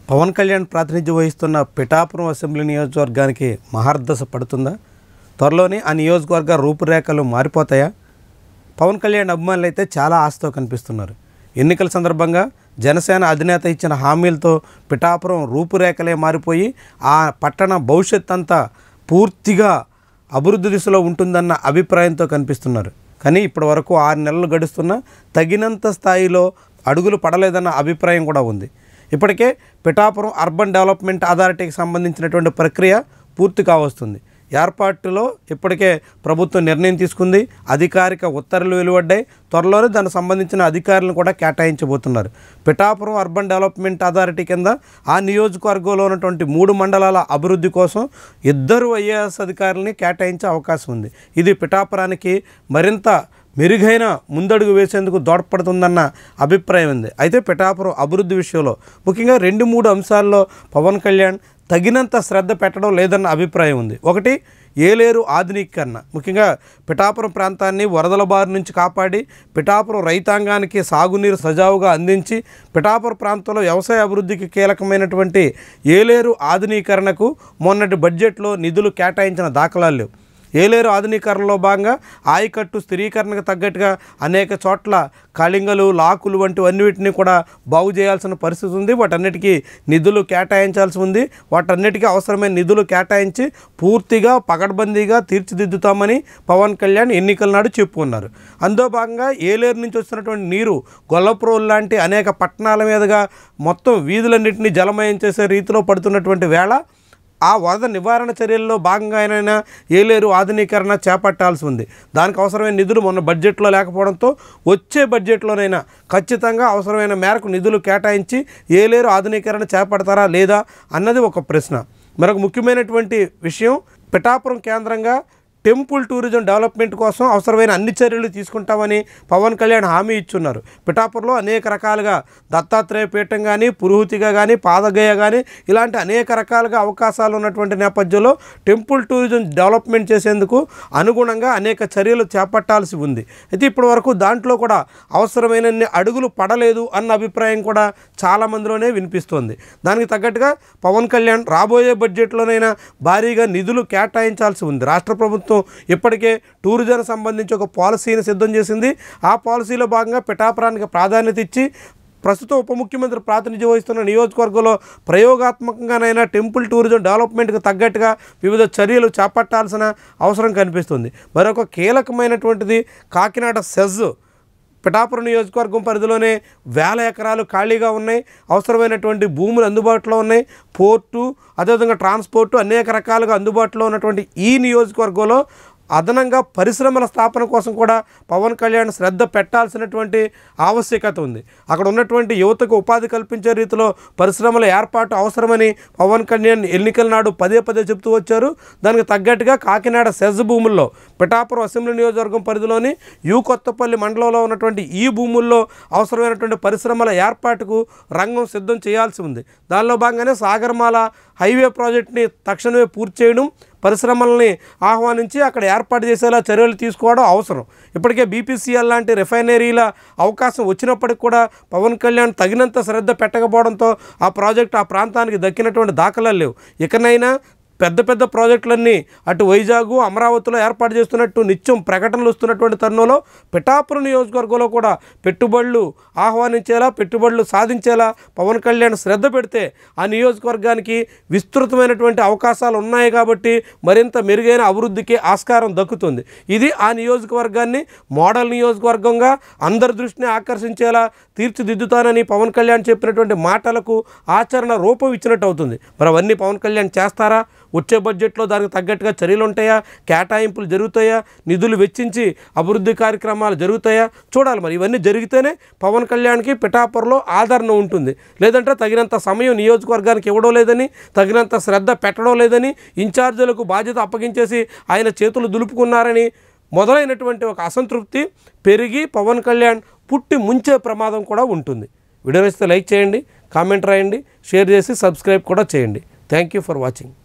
పవన్ కళ్యాణ్ ప్రాతినిధ్యం వహిస్తున్న పిఠాపురం అసెంబ్లీ నియోజకవర్గానికి మహర్దశ పడుతుందా? త్వరలోనే ఆ నియోజకవర్గ రూపురేఖలు మారిపోతాయా? పవన్ కళ్యాణ్ అభిమానులు అయితే చాలా ఆశతో కనిపిస్తున్నారు. ఎన్నికల సందర్భంగా జనసేన అధినేత ఇచ్చిన హామీలతో పిఠాపురం రూపురేఖలే మారిపోయి ఆ పట్టణ భవిష్యత్ అంతా పూర్తిగా అభివృద్ధి దిశలో ఉంటుందన్న అభిప్రాయంతో కనిపిస్తున్నారు. కానీ ఇప్పటి వరకు 6 నెలలు గడుస్తున్నా తగినంత స్థాయిలో అడుగులు పడలేదన్న అభిప్రాయం కూడా ఉంది. ఇప్పటికే పిఠాపురం అర్బన్ డెవలప్మెంట్ అథారిటీకి సంబంధించినటువంటి ప్రక్రియ పూర్తి కావస్తుంది. ఏర్పాటులో ఇప్పటికే ప్రభుత్వం నిర్ణయం తీసుకుంది. అధికారిక ఉత్తర్వులు వెలువడ్డాయి. త్వరలోనే దానికి సంబంధించిన అధికారులను కూడా కేటాయించబోతున్నారు. పిఠాపురం అర్బన్ డెవలప్మెంట్ అథారిటీ కింద ఆ నియోజకవర్గంలో ఉన్నటువంటి 3 మండలాల అభివృద్ధి కోసం 2 IAS అధికారులని కేటాయించే అవకాశం ఉంది. ఇది పిఠాపురానికి మరింత మెరుగైన ముందడుగు వేసేందుకు దోడ్పడుతుందన్న అభిప్రాయం ఉంది. అయితే పిఠాపురం అభివృద్ధి విషయంలో ముఖ్యంగా 2-3 అంశాల్లో పవన్ కళ్యాణ్ తగినంత శ్రద్ధ పెట్టడం లేదన్న అభిప్రాయం ఉంది. ఒకటి, ఏలేరు ఆధునీకరణ. ముఖ్యంగా పిఠాపురం ప్రాంతాన్ని వరదల బారి నుంచి కాపాడి పిఠాపురం రైతాంగానికి సాగునీరు సజావుగా అందించి పిఠాపురం ప్రాంతంలో వ్యవసాయ అభివృద్ధికి కీలకమైనటువంటి ఏలేరు ఆధునీకరణకు మొన్నటి బడ్జెట్లో నిధులు కేటాయించిన దాఖలాలు లేవు. ఏలేరు ఆధునీకరణలో భాగంగా ఆయకట్టు స్థిరీకరణకు తగ్గట్టుగా అనేక చోట్ల కళింగలు, లాకులు వంటివన్నిటిని కూడా బాగు చేయాల్సిన పరిస్థితి ఉంది. వాటన్నిటికీ నిధులు కేటాయించాల్సి ఉంది. వాటన్నిటికీ అవసరమైన నిధులు కేటాయించి పూర్తిగా పకడ్బందీగా తీర్చిదిద్దుతామని పవన్ కళ్యాణ్ ఎన్నికల నాడు చెప్పుకున్నారు. అందులో భాగంగా ఏలేరు నుంచి వస్తున్నటువంటి నీరు గొల్లప్రోలు లాంటి అనేక పట్టణాల మీదుగా మొత్తం వీధులన్నింటినీ జలమయం చేసే రీతిలో పడుతున్నటువంటి వేళ ఆ వరద నివారణ చర్యల్లో భాగంగానైనా ఏలేరు ఆధునీకరణ చేపట్టాల్సి ఉంది. దానికి అవసరమైన నిధులు మొన్న బడ్జెట్లో లేకపోవడంతో వచ్చే బడ్జెట్లోనైనా ఖచ్చితంగా అవసరమైన మేరకు నిధులు కేటాయించి ఏలేరు ఆధునీకరణ చేపడతారా లేదా అన్నది ఒక ప్రశ్న. మరొక ముఖ్యమైనటువంటి విషయం, పిఠాపురం కేంద్రంగా టెంపుల్ టూరిజం డెవలప్మెంట్ కోసం అవసరమైన అన్ని చర్యలు తీసుకుంటామని పవన్ కళ్యాణ్ హామీ ఇచ్చున్నారు. పిఠాపురంలో అనేక రకాలుగా దత్తాత్రేయ పీఠం కానీ, పురుహూతిగా కానీ, పాదగయ కానీ ఇలాంటి అనేక రకాలుగా అవకాశాలు ఉన్నటువంటి నేపథ్యంలో టెంపుల్ టూరిజం డెవలప్మెంట్ చేసేందుకు అనుగుణంగా అనేక చర్యలు చేపట్టాల్సి ఉంది. అయితే ఇప్పటి వరకు దాంట్లో కూడా అవసరమైన అడుగులు పడలేదు అన్న అభిప్రాయం కూడా చాలామందిలోనే వినిపిస్తోంది. దానికి తగ్గట్టుగా పవన్ కళ్యాణ్ రాబోయే బడ్జెట్లోనైనా భారీగా నిధులు కేటాయించాల్సి ఉంది. రాష్ట్ర ప్రభుత్వం ఇప్పటికే టూరిజం సంబంధించి ఒక పాలసీని సిద్ధం చేసింది. ఆ పాలసీలో భాగంగా పిఠాపురానికి ప్రాధాన్యత ఇచ్చి ప్రస్తుతం ఉప ముఖ్యమంత్రి ప్రాతినిధ్యం వహిస్తున్న నియోజకవర్గంలో ప్రయోగాత్మకంగానైనా టెంపుల్ టూరిజం డెవలప్మెంట్కి తగ్గట్టుగా వివిధ చర్యలు చేపట్టాల్సిన అవసరం కనిపిస్తుంది. మరొక కీలకమైనటువంటిది కాకినాడ సెజ్. పిఠాపురం నియోజకవర్గం పరిధిలోనే 1000 ఎకరాలు ఖాళీగా ఉన్నాయి. అవసరమైనటువంటి భూములు అందుబాటులో ఉన్నాయి. పోర్టు, అదేవిధంగా ట్రాన్స్పోర్టు అనేక రకాలుగా అందుబాటులో ఉన్నటువంటి ఈ నియోజకవర్గంలో అదనంగా పరిశ్రమల స్థాపన కోసం కూడా పవన్ కళ్యాణ్ శ్రద్ధ పెట్టాల్సినటువంటి ఆవశ్యకత ఉంది. అక్కడ ఉన్నటువంటి యువతకు ఉపాధి కల్పించే రీతిలో పరిశ్రమల ఏర్పాటు అవసరమని పవన్ కళ్యాణ్ ఎన్నికల నాడు పదే చెప్తూ వచ్చారు. దానికి తగ్గట్టుగా కాకినాడ సెజ్ భూముల్లో పిఠాపురం అసెంబ్లీ నియోజకవర్గం పరిధిలోని కొత్తపల్లి మండలంలో ఉన్నటువంటి ఈ భూముల్లో అవసరమైనటువంటి పరిశ్రమల ఏర్పాటుకు రంగం సిద్ధం చేయాల్సి ఉంది. దానిలో భాగంగానే సాగర్మాల హైవే ప్రాజెక్టుని తక్షణమే పూర్తి చేయడం, పరిశ్రమల్ని ఆహ్వానించి అక్కడ ఏర్పాటు చేసేలా చర్యలు తీసుకోవడం అవసరం. ఇప్పటికే BPCL లాంటి రిఫైనరీల అవకాశం వచ్చినప్పటికి కూడా పవన్ కళ్యాణ్ తగినంత శ్రద్ధ పెట్టకపోవడంతో ఆ ప్రాజెక్టు ఆ ప్రాంతానికి దక్కినటువంటి దాఖలాలు లేవు. ఇకనైనా పెద్ద ప్రాజెక్టులన్నీ అటు వైజాగ్, అమరావతిలో ఏర్పాటు చేస్తున్నట్టు నిత్యం ప్రకటనలు వస్తున్నటువంటి తరుణంలో పిఠాపురం నియోజకవర్గంలో కూడా పెట్టుబడులు ఆహ్వానించేలా, పెట్టుబడులు సాధించేలా పవన్ కళ్యాణ్ శ్రద్ధ పెడితే ఆ నియోజకవర్గానికి విస్తృతమైనటువంటి అవకాశాలు ఉన్నాయి. కాబట్టి మరింత మెరుగైన అభివృద్ధికి ఆస్కారం దక్కుతుంది. ఇది ఆ నియోజకవర్గాన్ని మోడల్ నియోజకవర్గంగా అందరి దృష్టిని ఆకర్షించేలా తీర్చిదిద్దుతానని పవన్ కళ్యాణ్ చెప్పినటువంటి మాటలకు ఆచరణ రూపం ఇచ్చినట్టు అవుతుంది. మరి అవన్నీ పవన్ కళ్యాణ్ చేస్తారా? వచ్చే బడ్జెట్లో దానికి తగ్గట్టుగా చర్యలు ఉంటాయా? కేటాయింపులు జరుగుతాయా? నిధులు వెచ్చించి అభివృద్ధి కార్యక్రమాలు జరుగుతాయా? చూడాలి. మరి ఇవన్నీ జరిగితేనే పవన్ కళ్యాణ్కి పిఠాపురంలో ఆదరణ ఉంటుంది. లేదంటే తగినంత సమయం నియోజకవర్గానికి ఇవ్వడం లేదని, తగినంత శ్రద్ధ పెట్టడం లేదని, ఇన్ఛార్జీలకు బాధ్యత అప్పగించేసి ఆయన చేతులు దులుపుకున్నారని మొదలైనటువంటి ఒక అసంతృప్తి పెరిగి పవన్ కళ్యాణ్ పుట్టి ముంచే ప్రమాదం కూడా ఉంటుంది. వీడియో నచ్చితే లైక్ చేయండి, కామెంట్ రాయండి, షేర్ చేసి సబ్స్క్రైబ్ కూడా చేయండి. Thank you for watching.